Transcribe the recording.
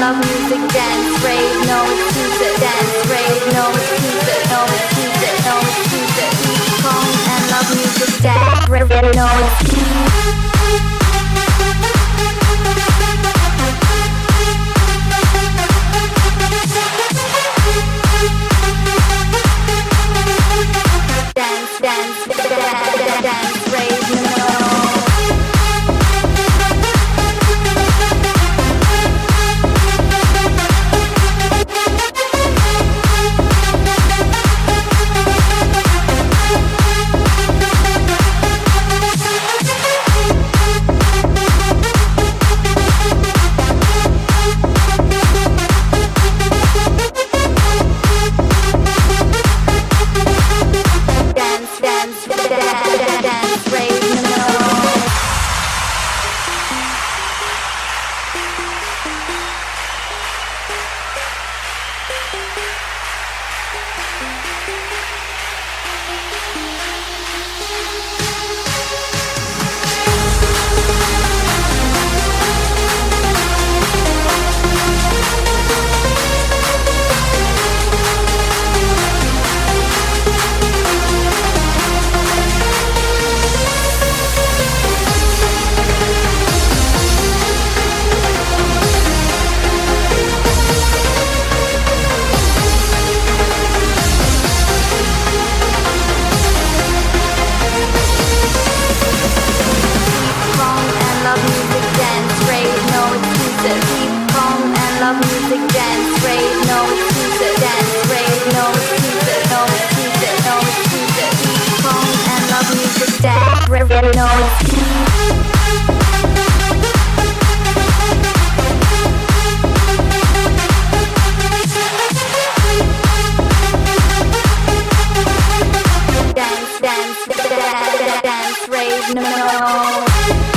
love music, dance, rave, no excuse, dance, rave, no excuse, no excuse, no excuse. Keep calm and love music, dance, rave, no excuse. Music, dance, rave, no excuse, dance, rave, no excuse, no excuse, no excuse. Keep calm and love music, dance, rave, no excuse. Dance, dance, dance, dance, rave, no.